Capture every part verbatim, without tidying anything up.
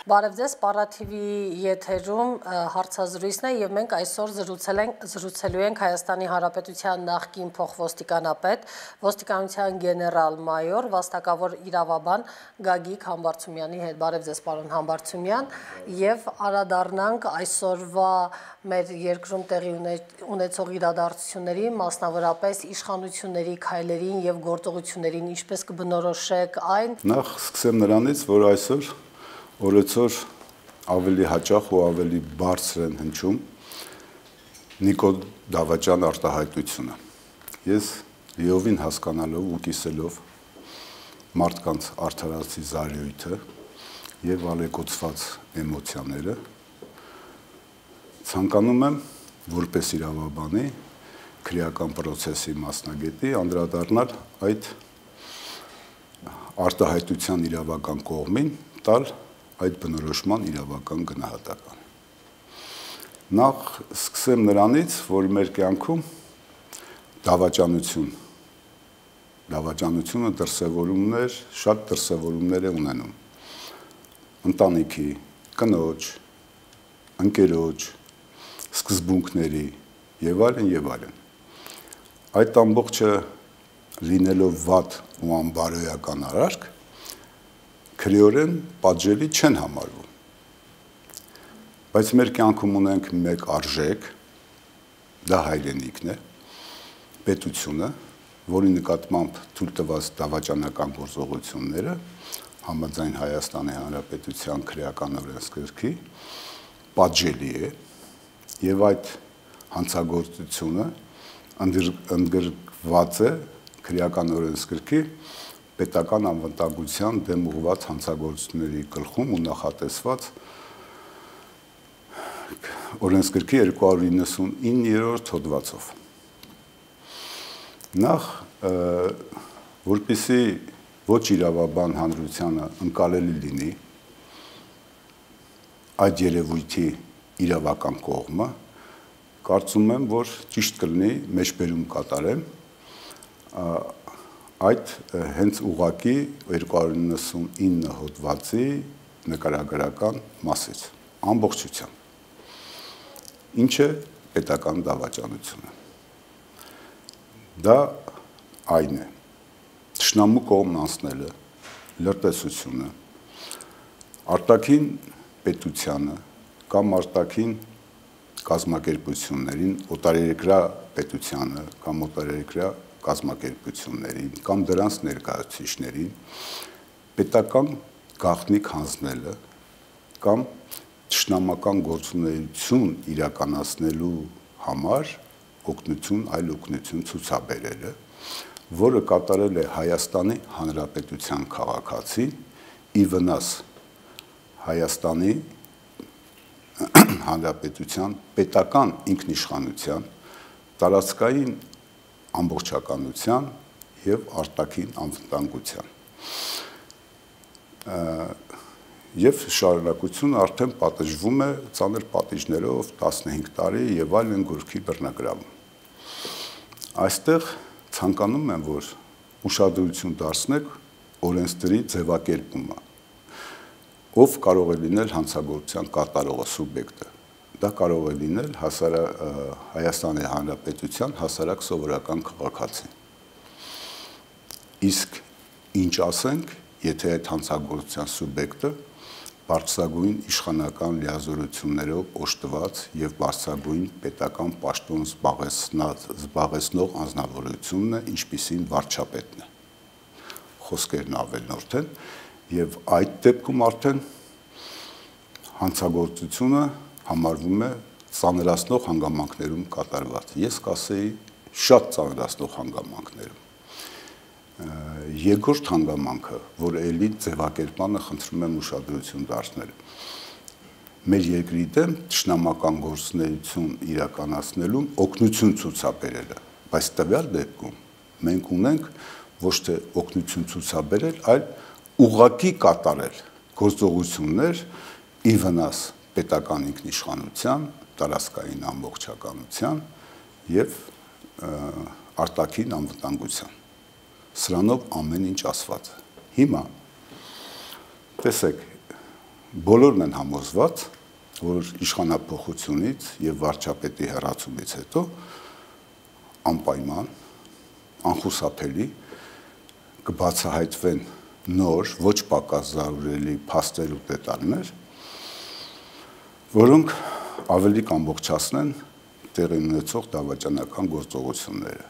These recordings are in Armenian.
Բարև ձեզ, Պարաթիվի եթերում հարցազրույցն է եւ մենք այսօր զրուցել ենք զրուցելու ենք Հայաստանի Հանրապետության նախկին փոխոստիկանապետ, ոստիկանության գեներալ-մայոր, վաստակավոր իրավաբան Գագիկ Համբարձումյանի հետ։ Բարև ձեզ, պարոն Համբարձումյան, եւ անդրադառնանք այսօրվա մեր երկրում տեղի ունեցող իրադարձությունների, մասնավորապես իշխանությունների քայլերին եւ գործողություններին, ինչպես կբնորոշեք այն։ Նախ սկսեմ նրանից, որ այսօր օրեցօր ավելի հաճախ ու ավելի բարձր են հնչում Նիկոլ Դավաճան արտահայտությունը։ Ես լիովին հասկանալով ու կիսելով մարդկանց արդարացի զարյույթը եւ ալեկոծված էմոցիաները ցանկանում եմ որպես իրավաբանի քրեական պրոցեսի մասնագետի անդրադառնալ այդ արտահայտության իրավական կողմին, տալ այդ բնորոշման իրավական գնահատական։ Նախ սկսեմ նրանից, որ մեր կյանքում դավաճանություն, դավաճանությունը դրսևորումներ, շատ դրսևորումներ է ունենում։ Ընտանիքի, կնոջ, ընկերոջ, սկզբունքների եւ այլն եւ այլն։ Այդ ամբողջը լինելով վատ ու անբարոյական արարք, քրեորեն պատժելի չեն համարվում։ Բայց մեր կյանքում ունենք մեկ արժեք, դա հայրենիքն է, պետությունը, որի նկատմամբ թույլ տված դավաճանական գործողությունները համաձայն Հայաստանի Հանրապետության քրեական օրենսգրքի պատժելի է եւ այդ հանցագործությունը ընդգրկված է քրեական օրենսգրքի պետական անվտանգության դեմ ուղղված հանցագործությունների գլխում ու նախատեսված օրենսգրքի երկու հարյուր իննսունիններորդ հոդվածով։ Նախ որպեսզի ոչ իրավաբան հանրությանը ընկալելի լինի այդ երևույթի իրավական կողմը, կարծում եմ, որ ճիշտ կլինի մեջբերում կատարեմ այդ հենց ուղղակի երկու հարյուր իննսունինը հոդվածի նկարագրական մասից, ամբողջությամբ։ Ինչ է պետական դավաճանությունը։ Դա այն է, թշնամու կողմն անցնելը, լրտեսությունը, արտաքին պետությանը կամ արտաքին կազմակերպություններին, օտարերկրյա պետությանը կամ օտարերկրյա կազմակերպություններին կամ դրանց ներկայացուցիչներին պետական գաղտնիք հանձնելը կամ թշնամական գործունեություն իրականացնելու համար օգնություն, այլ օգնություն ցուցաբերելը, որը կատարել է Հայաստանի Հանրապետության քաղաքացին ի վնաս Հայաստանի Հանրապետության պետական ինքնիշխանության, տարածքային ամբողջականության եւ արտաքին անվտանգության։ Եվ շարունակությունը արդեն պատժվում է ծանր պատիժներով տասնհինգ տարի եւ այլն գործի բռնագրավում։ Այստեղ ցանկանում եմ, որ ուշադրություն դարձնեք օրենսդրի ձևակերպումը, ով կարող է լինել հանցագործության կատարողը սուբյեկտը։ Դա կարող է լինել հասարա, Հայաստանի Հանրապետության հասարակ սովորական քաղաքացին։ Իսկ ինչ ասենք, եթե այդ հանցագործության սուբյեկտը բարձրագույն իշխանական լիազորություններով օժտված եւ բարձրագույն պետական պաշտոն զբաղեցնող անձնավորությունն է, ինչպիսին վարչապետն է։ Խոսքերն ավելնորդ են եւ այդ դեպքում արդեն հանցագործությունը համարվում է ծանրացնող հանգամանքներում կատարված։ Ես կասեի շատ ծանրացնող հանգամանքներում։ Երկրորդ հանգամանքը, որ էլի ձևակերպմանը խնդրում եմ ուշադրություն դարձնել։ Մեր երկրի դեմ թշնամական գործունեություն իրականացնելուն օգնություն ցուցաբերելը, բայց տվյալ դեպքում մենք ունենք ոչ թե օգնություն ցուցաբերել, այլ ուղղակի կատարել գործողություններ ի վնաս պետական ինքնիշխանության, տարածքային ամբողջականության եւ արտաքին անվտանգության։ Սրանով ամեն ինչ ասված է։ Հիմա տեսեք, բոլորն են համոզված, որ իշխանափոխությունից եւ վարչապետի հեռացումից հետո անպայման, անխուսափելի կբացահայտվեն նոր, ոչ պակաս զարուրելի փաստեր ու դետալներ, որոնք ավելի կամբողջացնեն տեղի ունեցող դավաճանական գործողությունները։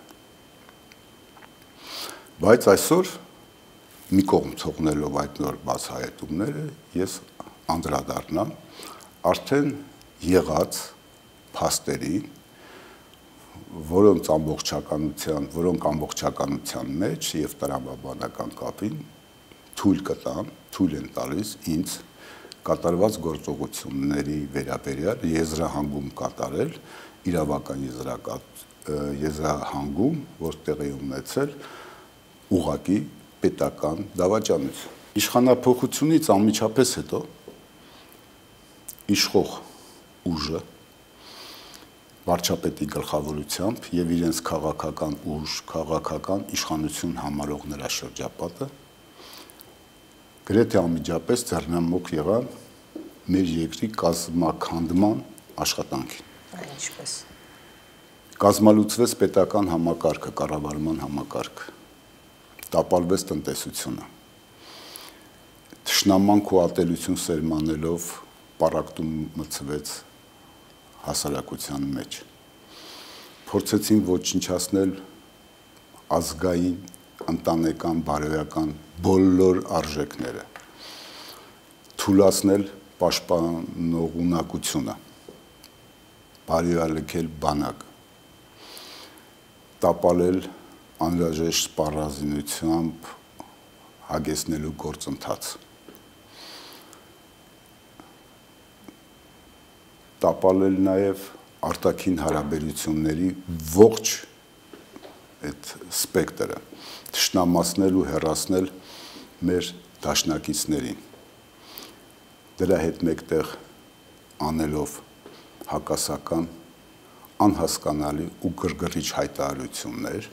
Բայց այսօր մի կողմ թողնելով այդ նոր բացահայտումները, ես անդրադառնամ արդեն եղած փաստերին, որոնց ամբողջականության, որոնք ամբողջականության մեջ եւ տրամաբանական կապին թույլ կտան, թույլ են տալիս ինձ կատարված գործողությունների վերաբերյալ եզրահանգում կատարել, իրավական եզրահանգում, որ տեղի ունեցել ուղղակի պետական դավաճանություն։ Իշխանափոխությունից անմիջապես հետո իշխող ուժը վարչապետի գլխավորությամբ եւ իրենց քաղաքական ուժ, քաղաքական իշխանություն համարող նրա շրջապատը գրեթե անմիջապես ձեռնամուխ եղան մեր երկրի կազմաքանդման աշխատանքին։ Ինչպես Կազմալուծվեց պետական համակարգը, կառավարման համակարգը, տապալվեց տնտեսությունը, թշնամանք ու ատելություն սերմանելով պառակտում մցվեց հասարակության մեջ, փորձեցին ոչնչացնել ազգային, ընտանեկան, բարոյական բոլոր արժեքները, թուլացնել պաշտպանողունակությունը, բարոյալքել բանակ, տապալել անհրաժեշտ սպառազինությամբ հագեցնելու գործընթաց, տապալել նաև արտաքին հարաբերությունների ողջ այդ սպեկտրը, թշնամացնել ու հեռացնել մեր դաշնակիցներին, դրա հետ մեկտեղ անելով հակասական, անհասկանալի ու գրգռիչ հայտարարություններ,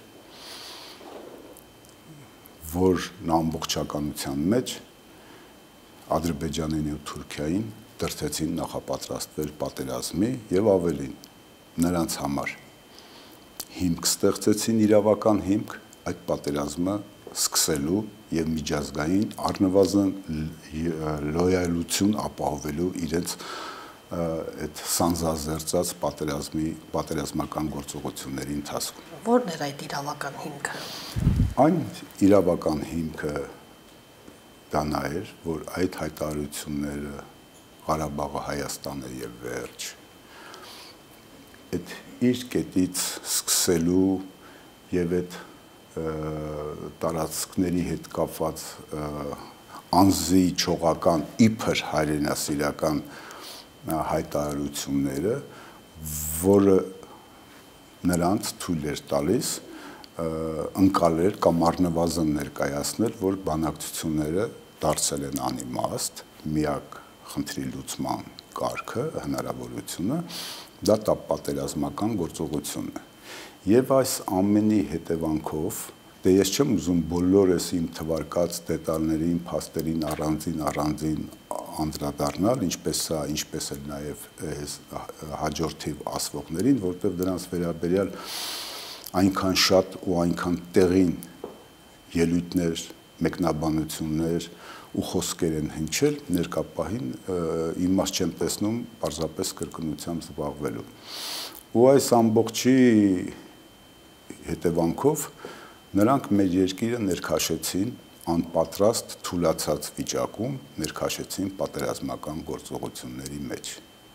որ ամբողջականության մեջ Ադրբեջանին ու Թուրքիային դրդեցին նախապատրաստվել պատերազմի եւ ավելին նրանց համար հիմք ստեղծեցին իրավական հիմք այդ պատերազմը սկսելու եւ միջազգային առնվազն լոյալություն ապահովելու իրենց այդ սանձազերծած պատերազմի պատերազմական գործողությունների ընթացքում։ Որն էր այդ իրավական հիմքը։ Այն իրավական հիմքը դա նա էր, որ այդ հայտարարությունները Ղարաբաղը Հայաստան է եւ վերջ այդ իր կետից սկսելու եւ այդ տարածքների հետ կապված անձի չողական իբր հայրենասիրական հայտարարությունները, որը նրանց թույլ էր տալիս ընկալել կամ առնվազն ներկայացնել, որ բանակցությունները դարձել են անիմաստ, միակ խնդրի լուծման կարգը, հնարավորությունը, դա պատերազմական գործողություն է։ Եվ այս ամենի հետևանքով, դե ես չեմ ուզում բոլորս իմ թվարկած դետալներին, փաստերին առանձին առանձին անդրադառնալ, ինչպես սա, ինչպես էլ նաև հաջորդիվ ասվողներին, որտեղ դրանց վերաբերյալ այնքան շատ ու այնքան տեղին ելույթներ, մեկնաբանություններ ու խոսքեր են հնչել, ներկապահին իմաստ չեմ տեսնում պարզապես կրկնությամբ զբաղվելու։ Ու այս ամբողջի հետևանքով նրանք մեր երկիրը ներքաշեցին անպատրաստ թուլացած վիճակում, ներքաշեցին պատերազմական գործողությունների մեջ։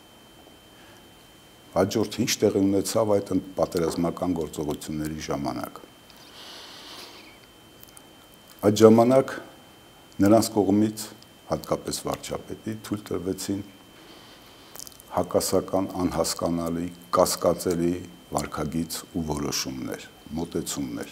Հաջորդ ինչ տեղի ունեցավ այդ պատերազմական գործողությունների ժամանակ։ Այդ ժամանակ նրանց կողմից, հատկապես վարչապետի, թույլ տրվեցին հակասական, անհասկանալի, կասկածելի վարքագիծ ու որոշումներ, մոտեցումներ։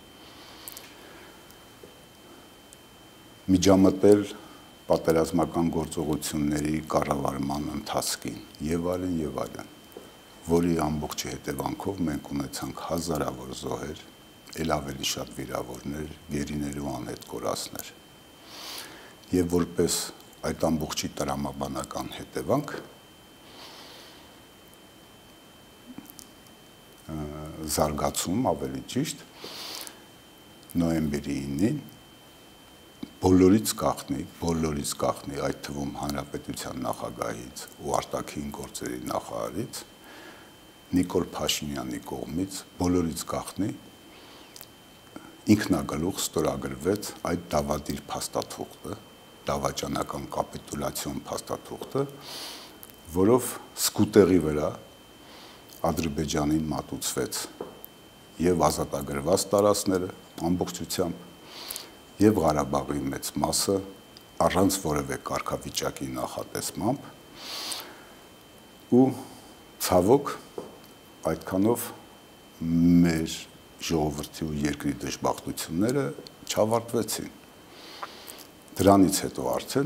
Միջամտել պատերազմական գործողությունների կառավարման ընթացքին եւ այլն եւ այլն, որի ամբողջի հետևանքով մենք ունեցանք հազարավոր զոհեր, ել ավելի շատ վիրավորներ, գերիներ ու անհետ կորածներ։ Եվ որպես այդ ամբողջի տրամաբանական հետևանք զարգացում ավելի ճիշտ նոյեմբերի ինին բոլորից գախնի, բոլորից գախնի, այդ թվում Հանրապետության նախագահից ու արտաքին գործերի նախարարից Նիկոլ Փաշինյանի կողմից բոլորից գախնի ինքնագլուխ ստորագրվեց այդ դավադիր փաստաթուղթը, դավաճանական կապիտուլյացիոն փաստաթուղթը, որով սկուտերի վրա Ադրբեջանին մատուցվեց եւ ազատագրված տարածքները ամբողջությամբ եւ Ղարաբաղի մեծ մասը առանց որևէ կարգավիճակի նախատեսմամբ ու ցավոք այդքանով մեր ժողովրդի ու երկրի դժբախտությունները չավարտվեցին։ Դրանից հետո արդեն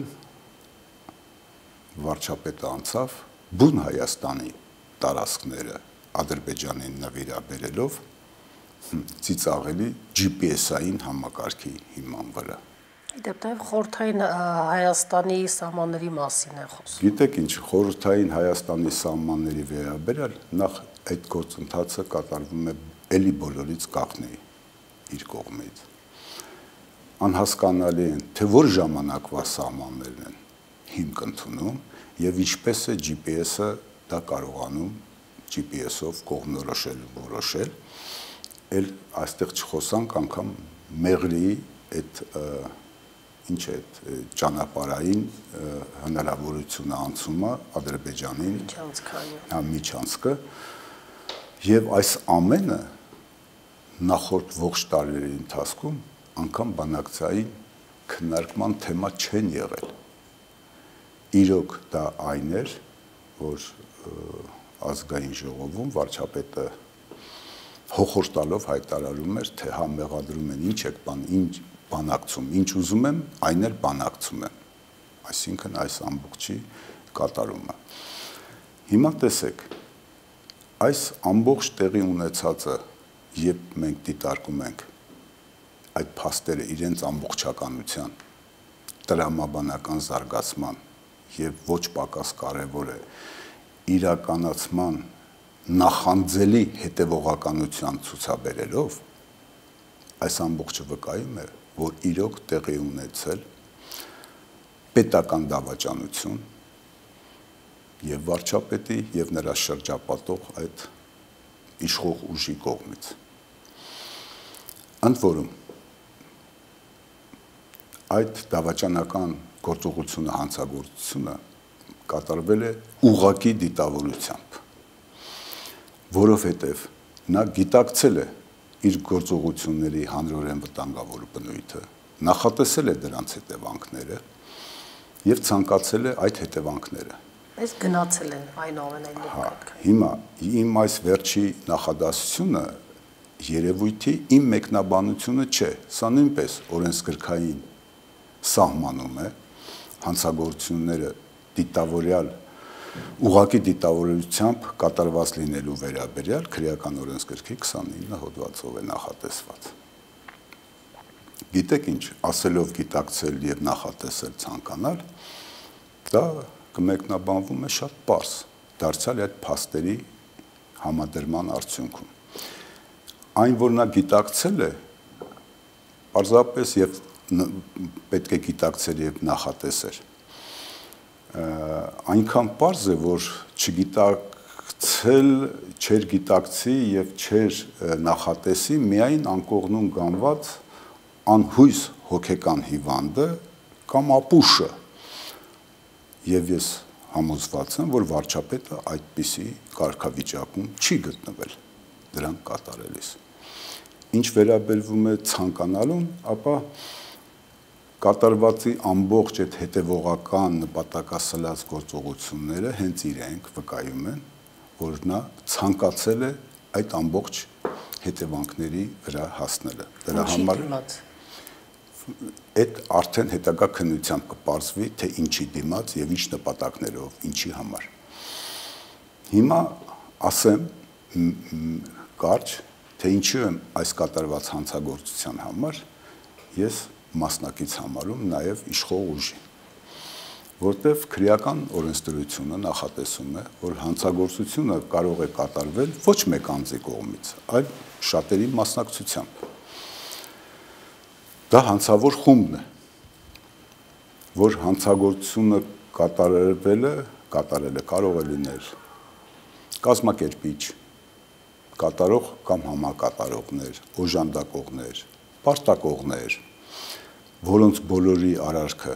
վարչապետը անցավ բուն Հայաստանի տարածքները Ադրբեջանին նվիրաբերելով ծիծաղելի Ջի Պի Էս-ային համակարգի հիման վրա։ Իդեպ նաև խորհրդային Հայաստանի սահմանների մասին է խոսում։ Գիտեք ինչ, խորհրդային Հայաստանի սահմանների վերաբերյալ նախ այդ գործընթացը կատարվում է էլի բոլորից գախնի իր կողմից։ Անհասկանալի են, թե որ ժամանակվա սահմաններն են հիմք ընդունում եւ ինչպես է Ջի Պի Էս-ը դա կարողանում Ջի Պի Էս-ով կողմնորոշել ու որոշել, էլ այստեղ չխոսանք անգամ մեղրի այդ ինչ է ճանապարհային հնարավորությունը անցումը Ադրբեջանին հա միջանցքը եւ այս ամենը նախորդ ողջ տարիների ընթացքում անգամ բանակցային քննարկման թեմա չեն եղել։ Իրոք դա այն էր, որ ազգային ժողովում վարչապետը հոխորտալով հայտարարում էր, թե հա մեղադրում են ինչ եք բան, ինչ բանակցում, ինչ ուզում եմ, այն էլ բանակցում եմ։ Այսինքն այս ամբողջի կատարումը։ Հիմա տեսեք, այս ամբողջ տեղի ունեցածը, երբ մենք դիտարկում ենք այդ փաստերը իրենց ամբողջականության, տրամաբանական զարգացման եւ ոչ պակաս կարեւոր է իրականացման նախանձելի հետևողականության ցուցաբերելով այս ամբողջը վկայում է, որ իրոք տեղի ունեցել պետական դավաճանություն եւ վարչապետի եւ նրա շրջապատող այդ իշխող ուժի կողմից։ Ընդ որում այդ դավաճանական գործողությունը հանցագործությունը կատարվել է ուղղակի դիտավորությամբ, որովհետև նա գիտակցել է իր գործողությունների հանրորեն վտանգավոր բնույթը, նախատեսել է դրանց հետևանքները եւ ցանկացել է այդ հետևանքները։ Այս գնացել են այնուամենայնիվ։ Հիմա իմ այս վերջի նախադասությունը երևույթի իմ մեկնաբանությունը չէ, սա նույնպես օրենսգրքային սահմանում է հանցագործությունները դիտավորյալ ուղղակի դիտավորությամբ կատարված լինելու վերաբերյալ քրեական օրենսգրքի քսանինը հոդվածով է նախատեսված։ Գիտեք ինչ, ասելով գիտակցել եւ նախատեսել ցանկանալ, դա կմեկնաբանվում է շատ պարզ, դարձյալ այդ փաստերի համադրման արդյունքում։ Այն, որ նա գիտակցել է, պարզապես եւ պետք է գիտակցել եւ նախատեսել։ Այնքան պարզ է, որ չգիտակցել, չեր գիտակցի եւ չեր նախատեսի միայն անկողնուն գանված անհույս հոգեկան հիվանդը կամ ապուշը։ Եվ ես համոզված եմ, որ վարչապետը այդպիսի կարգավիճակում չի գտնվել դրանք կատարելիս։ Ինչ վերաբերվում է ցանկանալուն, ապա կատարվածի ամբողջ այդ հետևողական նպատակասլաց գործողությունները հենց իրենք վկայում են, որ նա ցանկացել է այդ ամբողջ հետևանքների վրա հասնելը։ Դրա համար այդ արդեն հետագա քննությամբ կպարզվի, թե ինչի դիմաց եւ ինչ նպատակներով, ինչի համար։ Հիմա ասեմ կարճ, թե ինչու եմ այս կատարված հանցագործության համար ես մասնակից համարում նաև իշխող ուժի։ որտեղ քրեական օրենսդրությունը նախատեսում է, որ հանցագործությունը կարող է կատարվել ոչ մեկ անձի կողմից, այլ շատերի մասնակցությամբ։ Դա հանցավոր խումբն է, որ հանցագործությունը կատարելը, կատարելը կարող է լինել կազմակերպիչ, կատարող կամ համակատարողներ, օժանդակողներ, պարտակողներ, որոնց բոլորի արարքը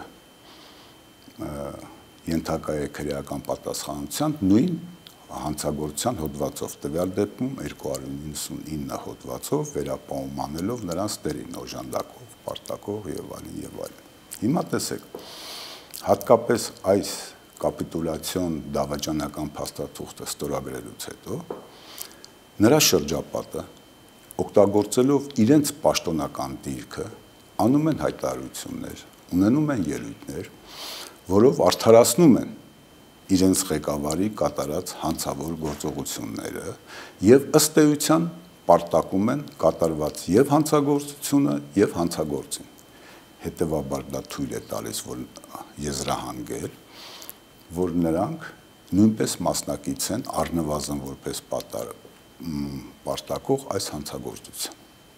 ենթակա է քրեական պատասխանության նույն հանցագործության հոդվածով, տվյալ դեպքում երկու հարյուր նվաթսունինը հոդվածով վերապահում անելով նրանց դերին օժանդակող, պարտակող եւ այլն եւ այլն։ Հիմա տեսեք, հատկապես այս կապիտուլյացիոն դավաճանական փաստաթուղթը ստորագրելուց հետո նրա շրջապատը օգտագործելով իրենց պաշտոնական դիրքը անում են հայտարարություններ, ունենում են ելույթներ, որով արդարացնում են իրենց ղեկավարի կատարած հանցավոր գործողությունները եւ ըստ էության պարտակում են կատարված եւ հանցագործությունը եւ հանցագործին։ Հետևաբար դա թույլ է տալիս, որ եզրահանգել, որ նրանք նույնպես մասնակից են առնվազն որպես պարտակող այս հանցագործության։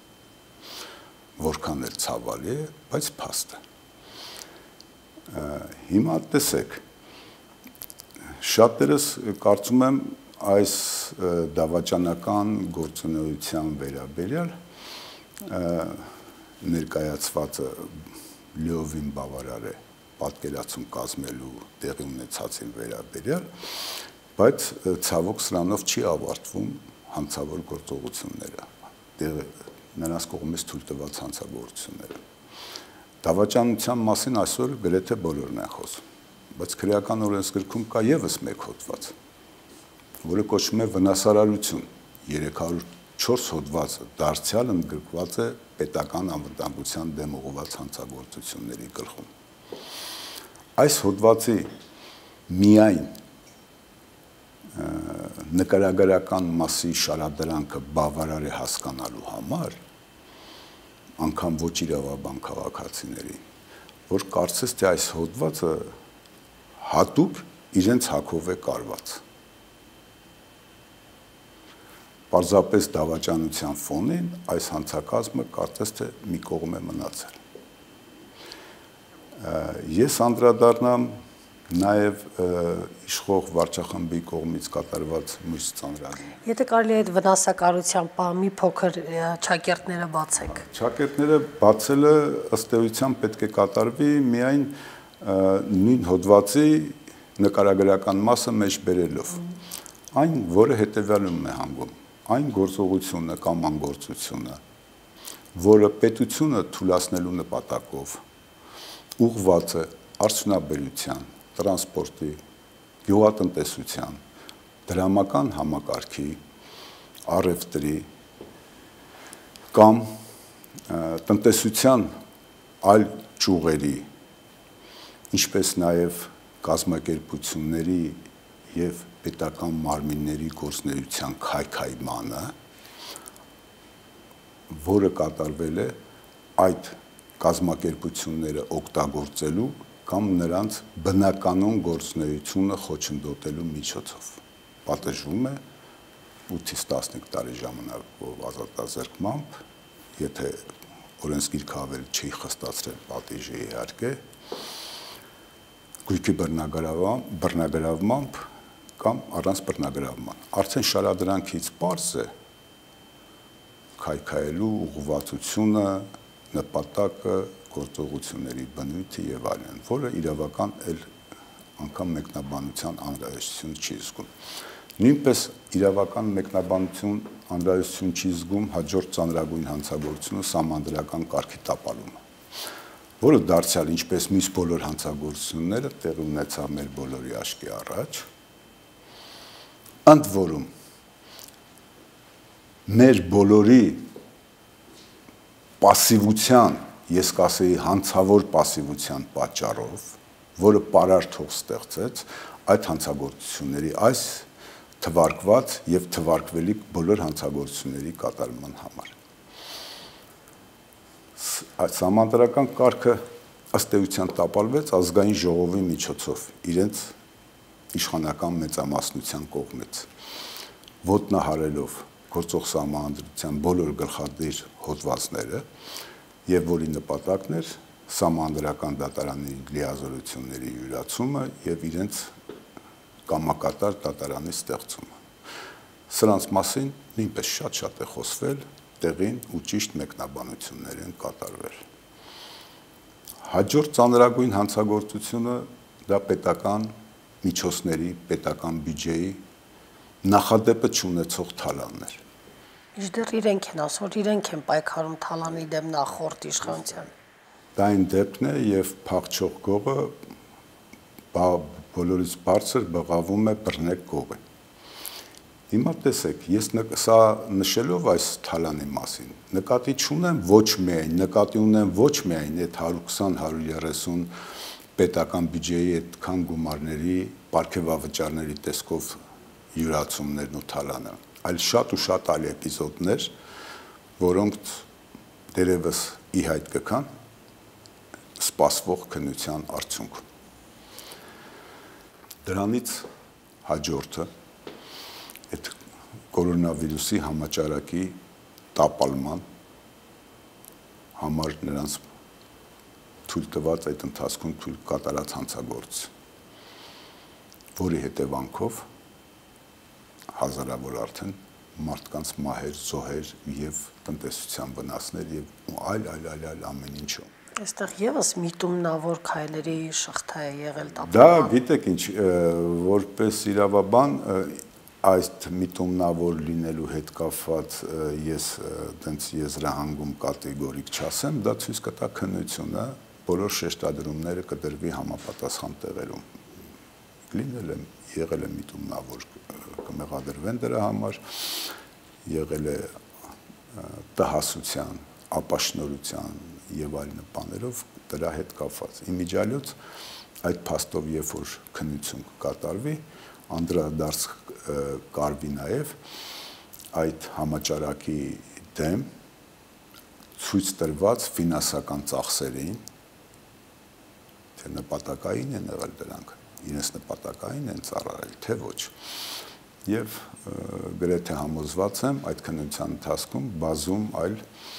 Որքան էլ ցավալի է, բայց փաստ է։ Հիմա տեսեք, շատերս կարծում եմ այս դավաճանական գործունեության վերաբերյալ ներկայացվածը լիովին բավարար է պատկերացում կազմելու տեղի ունեցածին վերաբերյալ, բայց ցավոք սրանով չի ավարտվում հանցավոր գործողությունները, նրանց կողմից թույլ տված հանցագործությունները։ Դավաճանության մասին այսօր գրեթե բոլորն են խոսում, բայց քրեական օրենսգրքում կա եւս մեկ հոդված, որը կոչվում է վնասարարություն, երեք հարյուր չորս հոդվածը դարձյալ ընդգրկված է պետական անվտանգության դեմ ուղղված հանցագործությունների գլխում։ Այս հոդվածի միայն նկարագրական մասի շարադրանքը բավարար է հասկանալու համար, անգամ ոչ իրավաբան քաղաքացիներին, որ կարծես թե այս հոդվածը հատուկ իրենց հակով է կարված։ Պարզապես դավաճանության ֆոնին այս հանցակազմը կարծես թե մի կողմ է մնացել։ Ես անդրադառնամ նաև իշխող վարչախմբի կողմից կատարված մյուս ծանրագին։ Եթե կարելի է այդ վնասակարության պահ մի փոքր ճակերտները բացեք։ Ճակերտները բացելը ըստ էության պետք է կատարվի միայն նույն հոդվածի նկարագրական մասը մեջ բերելով։ Այն, որը հետևյալում է հանգում, այն գործողությունը կամ անգործությունը, որը պետությունը թույլատնելու նպատակով ուղղված է արդյունաբերության, տրանսպորտի, գյուղատնտեսության, դրամական համակարգի, առևտրի կամ տնտեսության այլ ճյուղերի, ինչպես նաև կազմակերպությունների եւ պետական մարմինների գործունեության քայքայմանը, որը կատարվել է այդ կազմակերպությունները օգտագործելու կամ նրանց բնականոն գործունեությունը խոչընդոտելու միջոցով պատժվում է ութից տասնհինգ տարի ժամանակով ազատազրկմամբ, եթե օրենսգիրքը ավելի չի խստացրել պատիժը իհարկե, գույքի բռնագրավմամբ կամ առանց բռնագրավման։ Արդեն շարադրանքից պարզ է քայքայելու ուղղվածությունը, նպատակը, գործողությունների բնույթը եւ այլն, որը իրավական էլ անգամ մեկնաբանության անհրաժեշտություն չի զգում։ Նույնպես իրավական մեկնաբանություն անհրաժեշտություն չի զգում հաջորդ ծանրագույն հանցագործությունը սահմանադրական կարգի տապալումը, որը դարձյալ ինչպես մյուս բոլոր հանցագործությունները տեղի ունեցավ մեր բոլորի աչքի առաջ, ընդ որում մեր բոլորի պասիվության, ես կասեի հանցավոր պասիվության պատճառով, որը պարարթող ստեղծեց այդ հանցագործությունների, այս թվարկված եւ թվարկվելիք բոլոր հանցագործությունների կատարման համար։ Այս համանդրական կարգը ըստ էության տապալվեց ազգային ժողովի միջոցով իրենց իշխանական մեծամասնության կողմից, ոտնահարելով գործող սահմանադրության բոլոր գլխադիր հոդվածները եւ որի նպատակն էր սահմանադրական դատարանի լիազորությունների յուրացումը եւ իրենց կամակատար դատարանի ստեղծումը։ Սրանց մասին նույնպես շատ-շատ է խոսվել, տեղին ու ճիշտ մեկնաբանություններ են կատարվել։ Հաջորդ ծանրագույն հանցագործությունը դա պետական միջոցների, պետական բյուջեի նախադեպը չունեցող թալաններ։ Իժդեռ իրենք են ասում, որ իրենք են պայքարում թալանի դեմ նախորդ իշխանության։ Դա այն դեպքն է եւ փախչող գողը բոլորից բարձր բղավում է բռնեք գողը։ Հիմա տեսեք, ես սա նշելով այս թալանի մասին, նկատի չունեմ ոչ միայն, նկատի ունեմ ոչ միայն այդ հարյուր քսան հարյուր երեսուն պետական բյուջեի այդքան գումարների պարգևավճարների տեսքով յուրացումներն ու թալանը, այլ շատ ու շատ այլ էպիզոդներ, որոնք դերևս ի հայտ կգան սպասվող քննության արդյունքում։ Դրանից հաջորդը այդ կորոնավիրուսի համաճարակի տապալման համար նրանց թույլ տված այդ ընթացքում թույլ կատարած հանցագործ, որի հետևանքով հազարավոր արդեն մարդկանց մահեր, զոհեր եւ տնտեսության վնասներ եւ այլ այլ այլ այլ ամեն ինչու։ Այստեղ եւս միտումնավոր քայլերի շղթա է եղել տապալման։ Դա գիտեք ինչ, որպես իրավաբան այս միտումնավոր լինելու հետ կապված ես տենց եզրահանգում կատեգորիկ չասեմ, դա ցույց կտա քննությունը, բոլոր շեշտադրումները կդրվի համապատասխան տեղերում։ Լինել է, եղել է միտումնավոր, կմեղադրվեն դրա համար, եղել է տհասության, ապաշնորհության եւ այլ նպաներով դրա հետ կապված։ Իմիջիալոց այդ փաստով երբ որ քննություն կկատարվի, անդրադարձ կարվի նաև այդ համաճարակի դեմ ցույց տրված ֆինանսական ծախսերին, թե նպատակային են եղել դրանք, իրենց նպատակային են ծառայել, թե ոչ։ Եվ գրեթե համոզված եմ այդ քննության ընթացքում բազում այլ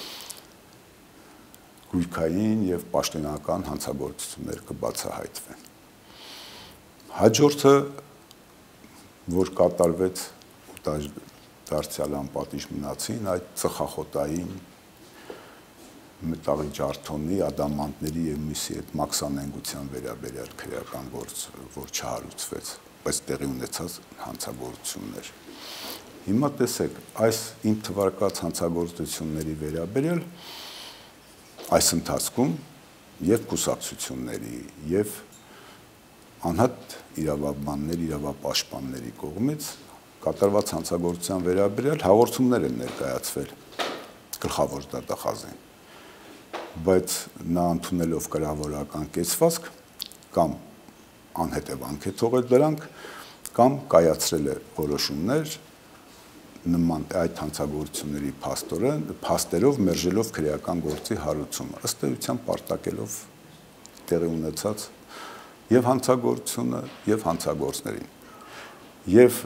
գույքային եւ պաշտոնական հանցագործություններ կբացահայտվեն։ Հաջորդը, որ կատարվեց ու դարձյալ անպատիժ մնացին այդ ծխախոտային մետաղի ջարդոնի, ադամանդների եւ միսի այդ մաքսանենգության վերաբերյալ քրեական գործ, որ չհարուցվեց, բայց տեղի ունեցած հանցագործություններ։ Հիմա տեսեք, այս իմ թվարկած հանցագործությունների վերաբերյալ այս ընթացքում եւ կուսակցությունների եւ անհատ իրավաբաններ, իրավապաշտպանների կողմից կատարված հանցագործության վերաբերյալ հաղորդումներ են ներկայացվել գլխավոր դատախազին, բայց նա ընդունելով կրավորական կեցվածք կամ անհետևանք է թողել դրանք կամ կայացրել է որոշումներ նման այդ հանցագործությունների փաստորեն փաստերով մերժելով քրեական գործի հարուցումը, ըստ էության պարտակելով տեղի ունեցած եւ հանցագործությունը եւ հանցագործներին եւ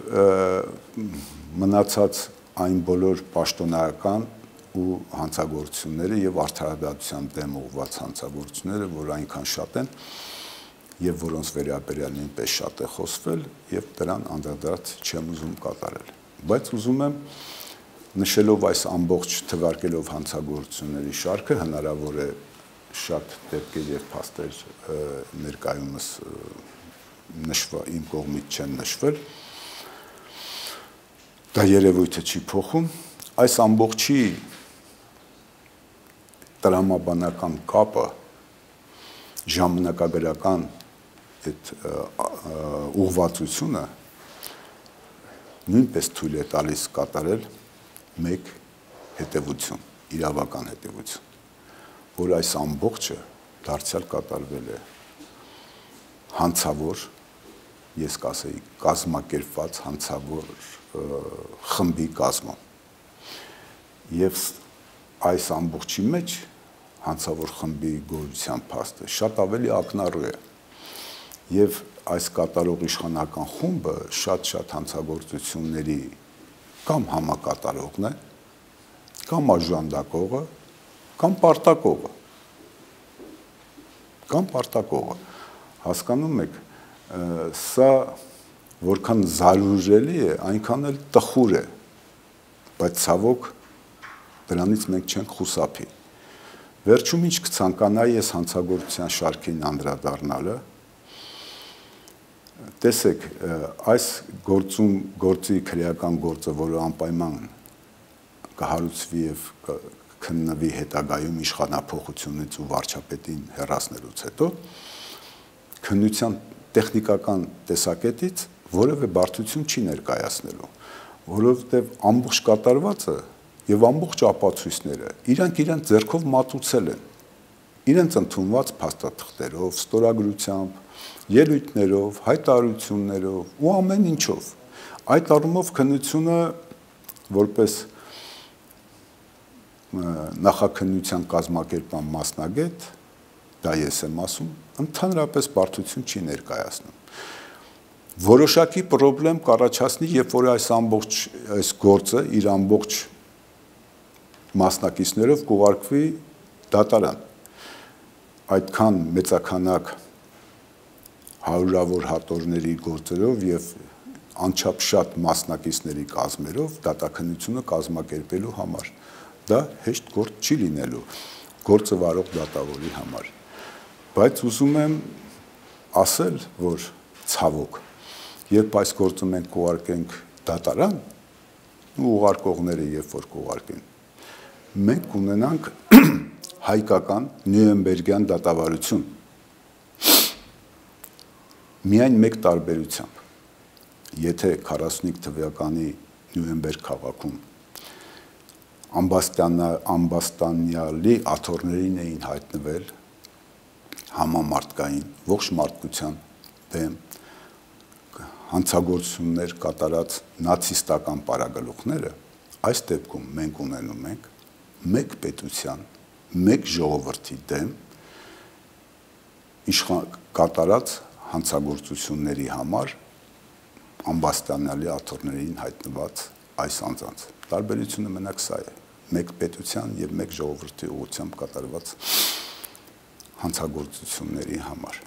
մնացած այն բոլոր պաշտոնական ու հանցագործությունները եւ արդարադատության դեմ ուղղված հանցագործությունները, որ այնքան շատ են եւ որոնց վերաբերյալ նույնպես շատ է խոսվել եւ դրան անդրադարձ չեմ ուզում կատարել, բայց ուզում եմ նշելով այս ամբողջ թվարկելով հանցագործությունների շարքը հնարավոր է շատ դեպքեր եւ փաստեր ներկայումս նշվա իմ կողմից չեն նշվել, դա երևույթը չի փոխում, այս ամբողջի տրամաբանական կապը ժամանակագրական այդ ուղղվածությունը նույնպես թույլ է տալիս կատարել մեկ հետևություն, իրավական հետևություն, որ այս ամբողջը դարձյալ կատարվել է հանցավոր, ես կասեի կազմակերպված հանցավոր խմբի կազմում։ Եվ այս ամբողջի մեջ հանցավոր խմբի գոյության փաստը շատ ավելի ակնառու է։ Եվ այս կատարող իշխանական խումբը շատ-շատ հանցագործությունների կամ համակատարողն է, կամ արժանդակողը, կամ պարտակողը, կամ պարտակողը, հասկանում եք, սա որքան զարուժելի է, այնքան էլ տխուր է, բայց ցավոք դրանից մենք չենք խուսափի։ Վերջում ինչ կցանկանայի ես հանցագործության շարքին անդրադառնալը, տեսեք, այս գործում գործի քրեական գործը, որը անպայման կհարուցվի եւ քննվի հետագայում իշխանափոխությունից ու վարչապետին հեռացնելուց հետո, քննության տեխնիկական տեսակետից որևէ բարդություն չի ներկայացնելու, որովհետեւ ամբողջ կատարվածը եւ ամբողջ ապացույցները իրանք իրենց ձեռքով մատուցել են, իրենց ընդունված փաստաթղթերով, ստորագրությամբ, ելույթներով, հայտարարություններով ու ամեն ինչով։ Այդ առումով քննությունը որպես նախաքննության կազմակերպման մասնագետ, դա ես եմ ասում, ընդհանրապես բարդություն չի ներկայացնում։ Որոշակի խնդրեմ կառաջացնի, երբ որ այս ամբողջ այս գործը իր ամբողջ մասնակիցներով կուղարկվի դատարան։ Այդքան մեծաքանակ հարյուրավոր հատորների գործերով եւ անչափ շատ մասնակիցների կազմերով դատաքննությունը կազմակերպելու համար։ Դա հեշտ գործ չի լինելու գործը վարող դատավորի համար։ Բայց ուզում եմ ասել, որ ցավոք, երբ այս գործը մենք կուղարկենք դատարան, ու ուղարկողները երբ որ կուղարկեն, մենք կունենանք հայկական նյուրնբերգյան դատավարություն։ Միայն մեկ տարբերությամբ, եթե քառասունհինգ թվականի Նյուրնբերգ քաղաքում ամբաստանյալի աթոռներին էին հայտնվել համամարտկային ողջ մարդկության դեմ հանցագործություններ կատարած նացիստական պարագլուխները, այս դեպքում մենք ունենում ենք մեկ պետության, մեկ ժողովրդի դեմ իշխան կատարած հանցագործությունների համար ամբաստանյալի աթոռներին հայտնված այս անձանց։ Տարբերությունը մենակ սա է, մեկ պետության եւ մեկ ժողովրդի ուղղությամբ կատարված հանցագործությունների համար։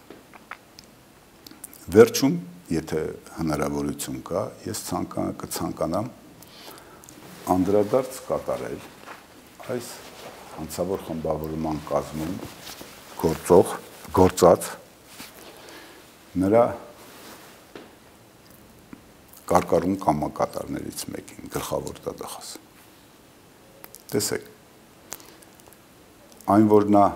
Վերջում, եթե հնարավորություն կա, ես կցանկանամ անդրադարձ կատարել այս հանցավոր խմբավորման կազմում գործող, գործած նրա կարկառուն կամակատարներից մեկին, գլխավոր դատախազ։ Տեսեք, այն որ նա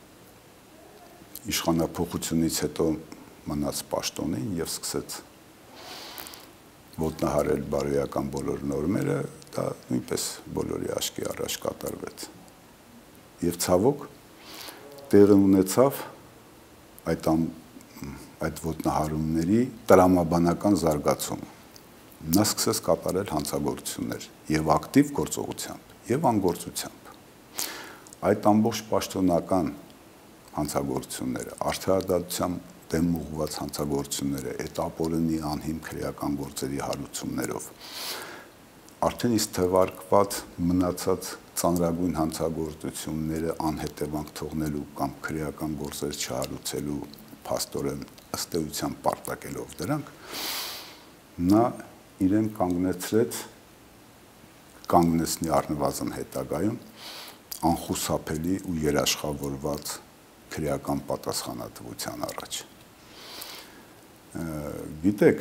իշխանափոխությունից հետո մնաց պաշտոնին եւ սկսեց ոտնահարել բարոյական բոլոր նորմերը, դա նույնպես բոլորի աչքի առաջ կատարվեց։ Եվ ցավոք տեղի ունեցավ այդ այդ ոտնահարումների տրամաբանական զարգացումը։ Նա սկսեց կատարել հանցագործություններ եւ ակտիվ գործողությամբ, եւ անգործությամբ։ Այդ ամբողջ պաշտոնական հանցագործությունները, արդարադատության դեմ ուղղված հանցագործությունները, էտապորենի անհիմ քրեական գործերի հարուցումներով, արդեն իսկ թվարկված մնացած ծանրագույն հանցագործությունները անհետևանք թողնելու կամ քրեական գործեր չհարուցելու փաստորեն ըստ էության պարտակելով դրանք, նա իրեն կանգնեցրեց, կանգնեցնի առնվազն հետագայում անխուսափելի ու երաշխավորված քրեական պատասխանատվության առաջ։ Գիտեք,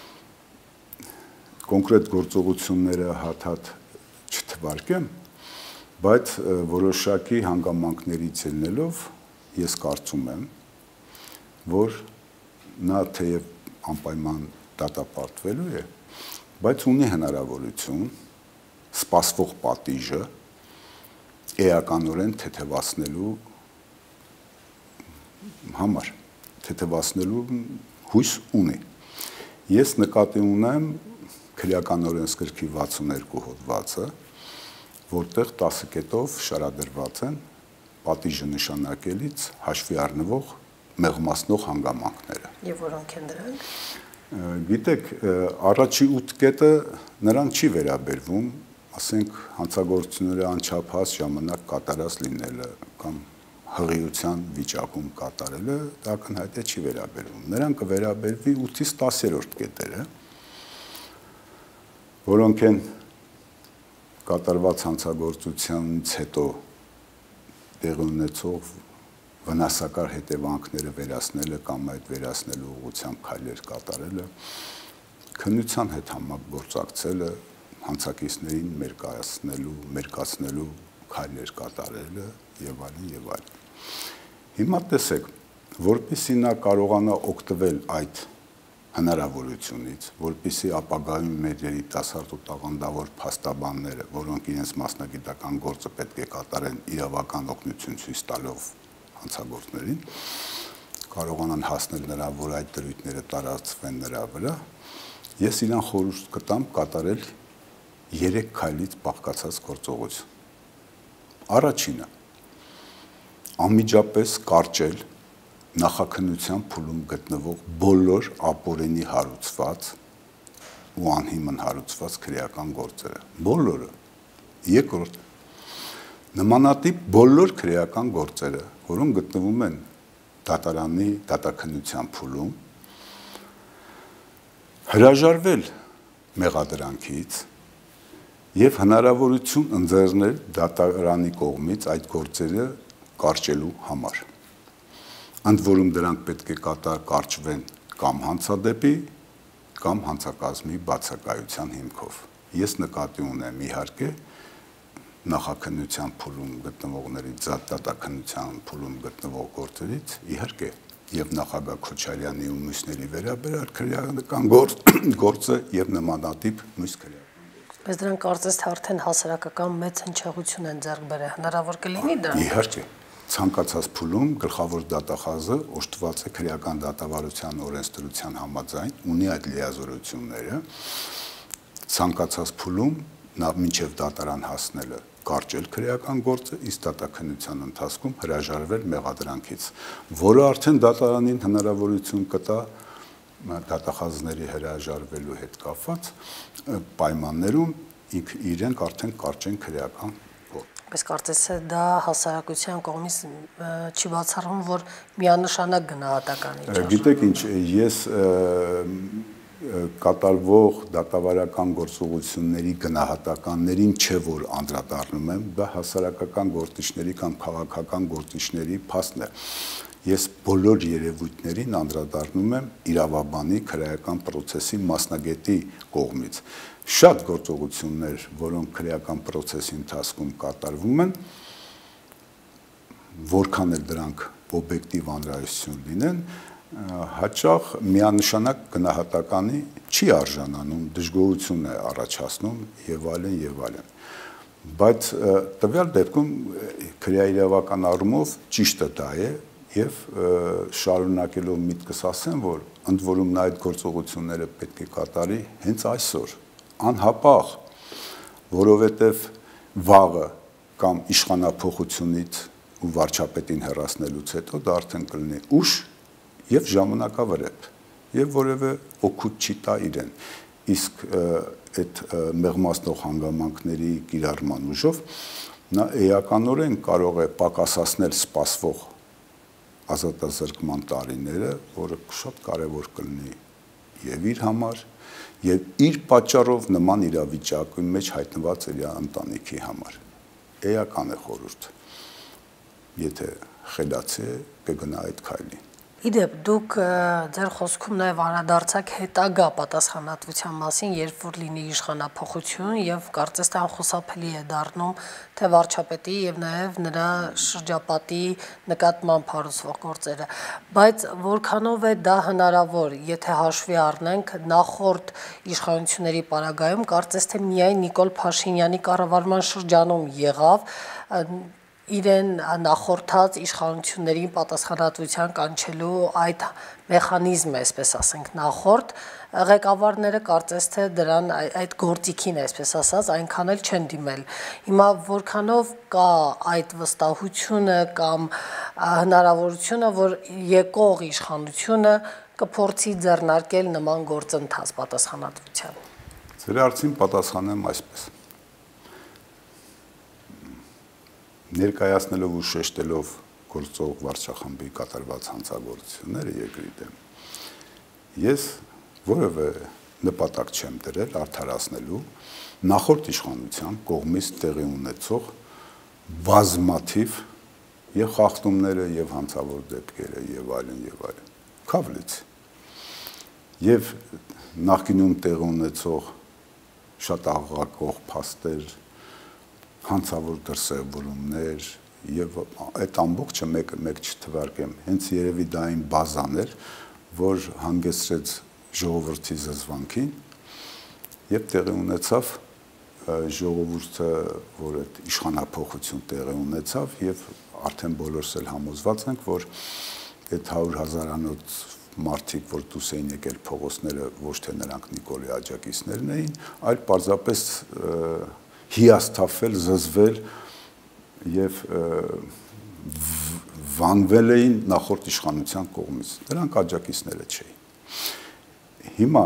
կոնկրետ գործողությունները հատ-հատ չթվարկեմ, բայց որոշակի հանգամանքներից ելնելով ես կարծում եմ, որ նա թեև անպայման դատապարտվելու է, բայց ունի հնարավորություն սպասվող պատիժը էականորեն թեթևացնելու համար, թեթևացնելու հույս ունի։ Ես նկատի ունեմ քրեական օրենսգրքի վաթսուն երկու հոդվածը, որտեղ տասը կետով շարադրված են պատիժը նշանակելից հաշվի առնվող մեղմացնող հանգամանքները։ Եվ որոնք են դրանք։ Գիտեք, առաջի ութ կետը նրան չի վերաբերվում, ասենք հանցագործությունները անչափահաս ժամանակ կատարած լինելը կամ հղիության վիճակում կատարելը, դա ակնհայտ է չի վերաբերվում։ Նրան կվերաբերվի ութից տասերորդ կետերը, որոնք են կատարված հանցագործությունից հետո տեղի ունեցող վնասակար հետևանքները վերացնելը կամ այդ վերացնելու ուղղությամբ քայլեր կատարելը, քննության հետ համագործակցելը, հանցակիցներին մերկացնելու, մերկացնելու քայլեր կատարելը եւ այլն եւ այլն։ Հիմա տեսեք, որպեսզի նա կարողանա օգտվել այդ հնարավորությունից, որպեսզի ապագայում մեր երիտասարդ ու տաղանդավոր փաստաբանները, որոնք իրենց մասնագիտական գործը պետք է կատարեն իրավական օգնություն ցույց տալով հանցագործներին, կարողանան հասնել նրան, որ այդ դրույթները տարածվեն նրա վրա, ես իրան խորհուրդ կտամ կատարել երեք քայլից բաղկացած գործողություն։ Առաջինը անմիջապես կարճել նախաքննության փուլում գտնվող բոլոր ապօրինի հարուցված ու անհիմն հարուցված քրեական գործերը։ Բոլորը։ Երկրորդ նմանատիպ բոլոր քրեական գործերը, որոնք գտնվում են դատարանի դատաքննության փուլում, հրաժարվել մեղադրանքից եւ հնարավորություն ընձեռնել դատարանի կողմից այդ գործերը կարճելու համար։ Ընդ որում դրանք պետք է կատար կարճվեն կամ հանցադեպի կամ հանցակազմի բացակայության հիմքով։ Ես նկատի ունեմ իհարկե նախաքննության փուլում գտնվողների դատաքննության փուլում գտնվող գործերից իհարկե եւ նախագահ Քոչարյանի ու մյուսների վերաբերյալ քրեական գործը եւ նմանատիպ մյուս քրեական գործ։ Բայց դրանք կարծես թե արդեն հասարակական մեծ հնչեղություն են ձեռք բերել, հնարավոր կլինի դրանք։ Իհարկե ցանկացած փուլում գլխավոր դատախազը օժտված է քրեական դատավարության օրենսդրության համաձայն, ունի այդ լիազորությունները, ցանկացած փուլում նա մինչև դատարան հասնելը կարճել քրեական գործը, իսկ դատաքննության ընթացքում հրաժարվել մեղադրանքից, որը արդեն դատարանին հնարավորություն կտա դատախազների հրաժարվելու հետ կապված պայմաններում իրենք արդեն կարճեն քրեական գործ։ Բայց կարծես է դա հասարակության կողմից չի բացառվում, որ միանշանակ գնահատականի չէ։ Գիտեք ինչ, ես կատարվող դատավարական գործողությունների գնահատականներին չէ որ անդրադառնում եմ, դա հասարակական գործիչների կամ քաղաքական գործիչների փաստն է։ Ես բոլոր երևույթներին անդրադառնում եմ իրավաբանի քրեական process-ի մասնագետի կողմից։ Շատ գործողություններ, որոնք քրեական process-ի ընթացքում կատարվում են, որքան էլ դրանք օբյեկտիվ անհրաժեշտություն լինեն, հաճախ միանշանակ գնահատականի չի արժանանում, դժգոհություն է առաջացնում եւ այլն եւ այլն։ Բայց տվյալ դեպքում քրեաիրավական առումով ճիշտը դա է եւ շարունակելով միտքս ասեմ, որ ընդ որում նա այդ գործողությունները պետք է կատարի հենց այսօր, անհապաղ, որովհետեւ վաղը կամ իշխանափոխությունից ու վարչապետին հեռացնելուց հետո դա արդեն կլինի ուշ եւ ժամանակավրեպ եւ որևէ օգուտ չի տա իրեն, իսկ այդ մեղմացնող հանգամանքների կիրառման ուժով նա էականորեն կարող է պակասացնել սպասվող ազատազրկման տարիները, որը շատ կարեւոր կլինի եւ իր համար եւ իր պատճառով նման իրավիճակի մեջ հայտնված իր ընտանիքի համար։ Էական է խորհուրդ։ Եթե խելացի է, կգնա այդ քայլին։ Իդեպ դուք ձեր խոսքում նաև անդրադարձաք հետագա պատասխանատվության մասին, երբ որ լինի իշխանափոխություն եւ կարծես թե անխուսափելի է դառնում թե վարչապետի եւ նաև նրա շրջապատի նկատմամբ հարուցվող գործերը, բայց որքանով է դա հնարավոր, եթե հաշվի առնենք նախորդ իշխանությունների պարագայում կարծես թե միայն Նիկոլ Փաշինյանի կառավարման շրջանում եղավ իրեն նախորդած իշխանություններին պատասխանատվության կանչելու այդ մեխանիզմը, այսպես ասենք, նախորդ ղեկավարները կարծես թե դրան այդ գործիքին, այսպես ասած, այնքան էլ չեն դիմել։ Հիմա որքանով կա այդ վստահությունը կամ հնարավորությունը, որ եկող իշխանությունը կփորձի ձեռնարկել նման գործընթաց պատասխանատվության։ Ձեր հարցին պատասխանեմ այսպես. Ներկայացնելով ու շեշտելով գործող վարչախմբի կատարված հանցագործությունները երկրի դեմ, ես որևէ նպատակ չեմ դրել արդարացնելու նախորդ իշխանության կողմից տեղի ունեցող բազմաթիվ եւ խախտումները եւ հանցավոր դեպքերը եւ այլն եւ այլն։ Քավլից եւ նախկինում տեղի ունեցող շատ աղաղակող փաստեր, հանցավոր դրսևորումներ եւ այդ ամբողջը մեկ մեկ չթվարկեմ, հենց երևի դա այն բազան էր, որ հանգեցրեց ժողովրդի զզվանքին եւ տեղի ունեցավ ժողովուրդը, որ այդ իշխանափոխություն տեղի ունեցավ եւ արդեն բոլորս էլ համոզված ենք, որ այդ հարյուր հազարանոց մարդիկ, որ դուրս էին եկել փողոցները, ոչ թե նրանք Նիկոլի աջակիցներն էին, այլ պարզապես հիասթափվել, զզվել եւ վանվել էին նախորդ իշխանության կողմից։ Նրանք աջակիցները չէին։ Հիմա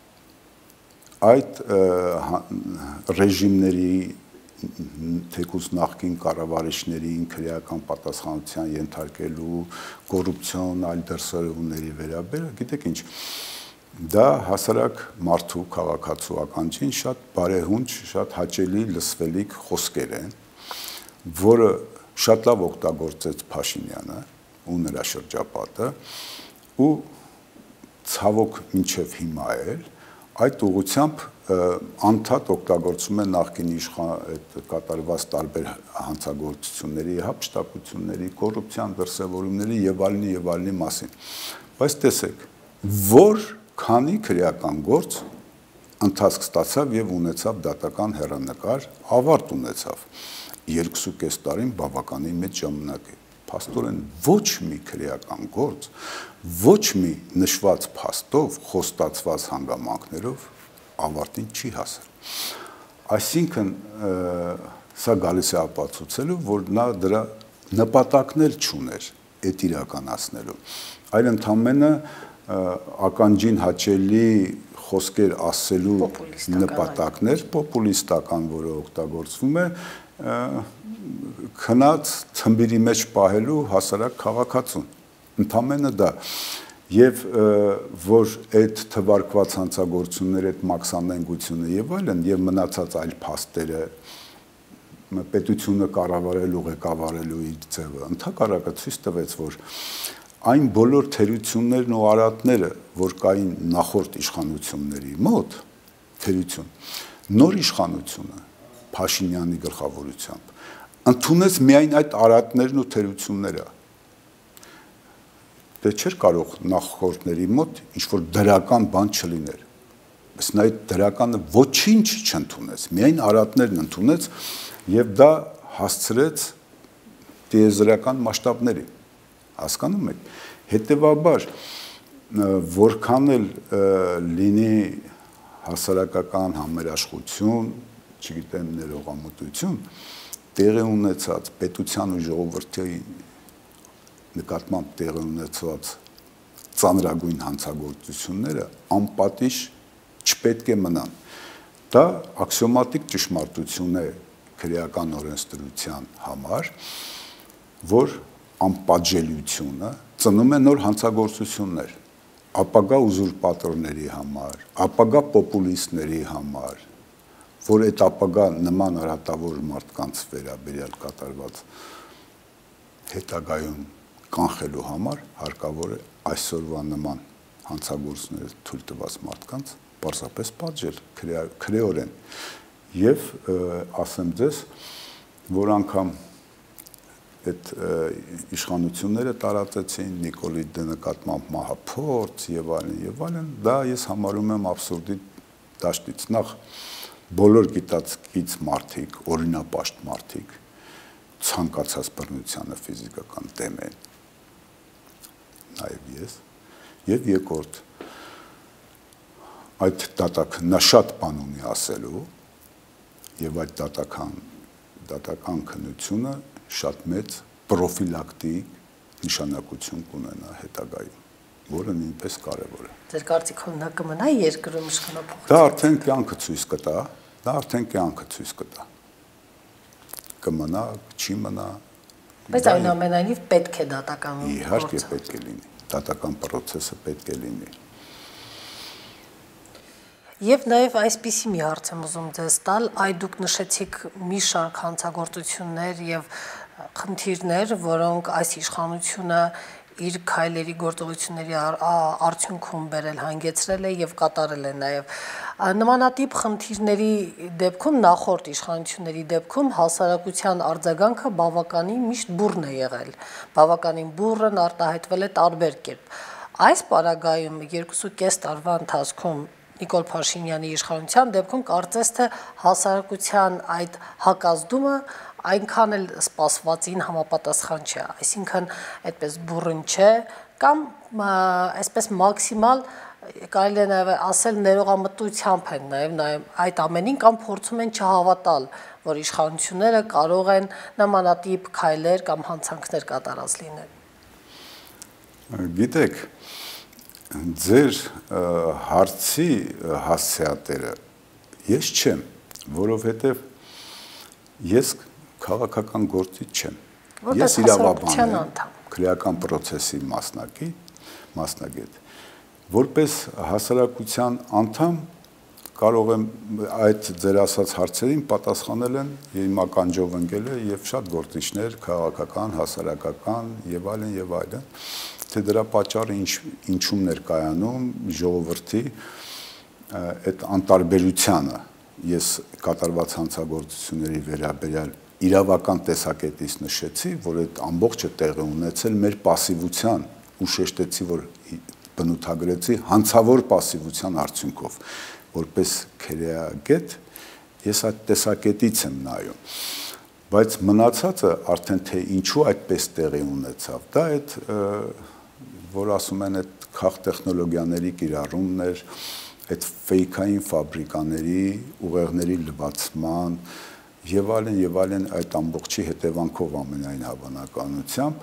այդ ռեժիմների թեկուզ նախկին կառավարիչներին քրեական պատասխանատվության ենթարկելու, կոռուպցիոն այլ դրսևորումների վերաբերյալ, գիտեք ինչ, դա հասարակ մարդու քաղաքացու ականջին շատ բարեհունչ, շատ հաճելի լսվելիք խոսքեր են, որը շատ լավ օգտագործեց Փաշինյանը ու նրա շրջապատը ու ցավոք մինչև հիմա էլ այդ ուղղությամբ անդադ օգտագործում են նախկին իշխան կատարված տարբեր հանցագործությունների, հափշտակությունների, կոռուպցիոն դրսևորումների եւ այլնի եւ այլնի մասին։ Բայց տեսեք, որ քանի քրեական գործ ընթացք ստացավ եւ ունեցավ դատական հեռանկար, ավարտ ունեցավ։ երկու տարին բավականին մեծ ժամանակ է։ Փաստորեն ոչ մի քրեական գործ, ոչ մի նշված փաստով, խոստացված հանգամանքներով ավարտին չի հասել։ Այսինքն սա գալիս է ապացուցելու, որ նա դրա նպատակն էլ չուներ այդ իրականացնելու։ Այլ ընդամենը ականջին հաճելի խոսքեր ասելու նպատակներ, պոպուլիստական, որը օգտագործվում է, քնած թմբիրի մեջ պահելու հասարակ քաղաքացուն, ընդամենը դա, եւ որ այդ թվարկված հանցագործությունները, այդ մաքսանենգությունը եւ այլն եւ մնացած այլ փաստերը պետությունը կառավարելու, ղեկավարելու իր ձևը, ընդհակառակը ցույց տվեց, որ այն բոլոր թերություններն ու արատները, որ կային նախորդ իշխանությունների մոտ, թերություն, նոր իշխանությունը Փաշինյանի գլխավորությամբ ընդունեց միայն այդ արատներն ու թերությունները։ Դե չէր կարող նախորդների մոտ ինչ-որ դրական բան չլիներ։ Բայց նա այդ դրականը ոչինչ չընդունեց, միայն արատներն ընդունեց եւ դա հասցրեց տիեզերական մասշտաբների։ Հասկանում եք։ Հետևաբար որքան էլ լինի հասարակական համերաշխություն, չգիտեմ, ներողամտություն, տեղի ունեցած պետության ու ժողովրդի նկատմամբ տեղի ունեցած ծանրագույն հանցագործությունները անպատիժ չպետք է մնան։ Դա աքսիոմատիկ ճշմարտություն է քրեական օրենսդրության համար, որ անպատժելիությունը ծնում է նոր հանցագործություններ, ապագա ուզուրպատորների համար, ապագա պոպուլիստների համար, որ այդ ապագա նման արատավոր մարդկանց վերաբերյալ կատարված հետագայում կանխելու համար հարկավոր է այսօրվա նման հանցագործությունները թույլ տված մարդկանց պարզապես պատժել քրեորեն։ Եվ ասեմ ձեզ, որ անգամ այդ իշխանությունները տարածեցին Նիկոլի նկատմամբ մահափորձ եւ այլն եւ այլն, դա ես համարում եմ абսուրդի դաշտից։ Նախ բոլոր գիտակից մարդիկ, օրինապաշտ մարդիկ ցանկացած բռնությանը ֆիզիկական դեմ են, նաև ես, եւ երկրորդ այդ դատական նա շատ բան ունի ասելու եւ այդ դատական դատական քննությունը շատ մեծ պրոֆիլակտիկ նշանակություն կունենա հետագայում, որը նույնպես կարևոր է։ Ձեր կարծիքով նա կմնա երկրում իշխանափոխություն։ Դա արդեն կյանքը ցույց կտա, դա արդեն կյանքը ցույց կտա։ Կմնա, չի մնա։ Բայց այնուամենայնիվ պետք է դատական գործը։ Իհարկե պետք է լինի, դատական process-ը պետք է լինի։ Եվ նաև այսպիսի մի հարց եմ ուզում ձեզ տալ, այ դուք նշեցիք մի շարք հանցագործություններ եւ խնդիրներ, որոնք այս իշխանությունը իր քայլերի գործողությունների արդյունքում բերել հանգեցրել է եւ կատարել է նաեւ նմանատիպ խնդիրների դեպքում նախորդ իշխանությունների դեպքում հասարակության արձագանքը բավականին միշտ բուռն է եղել, բավականին բուռն արտահայտվել է տարբեր կերպ։ Այս պարագայում երկուսուկես տարվա ընթացքում Նիկոլ Փաշինյանի իշխանության դեպքում կարծես թե հասարակության այդ հակազդումը այնքան էլ սպասվածին համապատասխան չէ, այսինքն այդպես բուռն չէ կամ այսպես մաքսիմալ կարելի է նաև ասել ներողամտությամբ են նաև նաև այդ ամենին կամ փորձում են չհավատալ, որ իշխանությունները կարող են նմանատիպ քայլեր կամ հանցանքներ կատարած լինել։ Գիտեք, ձեր հարցի հասցեատերը ես չեմ, որովհետև ես քաղաքական գործիչ չեմ։ Ես իրավաբան եմ, քրեական process-ի մասնակից, մասնագետ։ Որպես հասարակության անդամ կարող եմ այդ ձեր ասած հարցերին պատասխանել են իմ ականջով ընկել է եւ շատ գործիչներ, քաղաքական, հասարակական եւ այլն եւ այլն, թե դրա պատճառը ինչ ինչում ներկայանում ժողովրդի այդ անտարբերությանը ես կատարված հանցագործությունների վերաբերյալ իրավական տեսակետից նշեցի, որ այդ ամբողջը տեղի ունեցել մեր пассивության ու շեշտեցի, որ բնութագրեցի հանցավոր пассивության արդյունքով, որպես քրեագետ ես այդ տեսակետից եմ նայում, բայց մնացածը արդեն թե ինչու այդպես տեղի ունեցավ, դա այդ որ ասում են այդ քաղ տեխնոլոգիաների կիրառումն էր, այդ ֆեյքային ֆաբրիկաների ուղեղների լվացման եւ այլն եւ այլն այդ ամբողջի հետևանքով ամենայն հավանականությամբ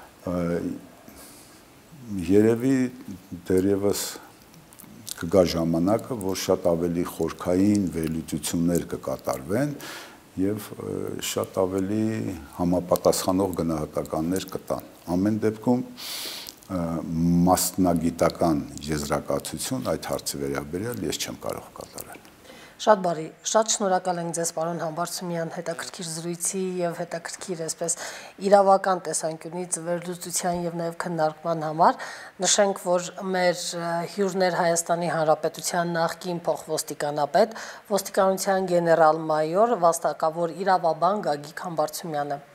երևի դերևս կգա ժամանակը, որ շատ ավելի խորքային վերլուծություններ կկատարվեն եւ շատ ավելի համապատասխանող գնահատականներ կտան։ Ամեն դեպքում մասնագիտական եզրակացություն այդ հարցի վերաբերյալ ես չեմ կարող կատարել։ Շատ բարի, շատ շնորհակալ ենք ձեզ պարոն Համբարձումյան հետաքրքիր զրույցի եւ հետաքրքիր այսպես իրավական տեսանկյունից վերլուծության եւ նաեւ քննարկման համար։ Նշենք, որ մեր հյուրներ Հայաստանի Հանրապետության նախկին փոխոստիկանապետ, ոստիկանության գեներալ-մայոր, վաստակավոր իրավաբան Գագիկ Համբարձումյանը։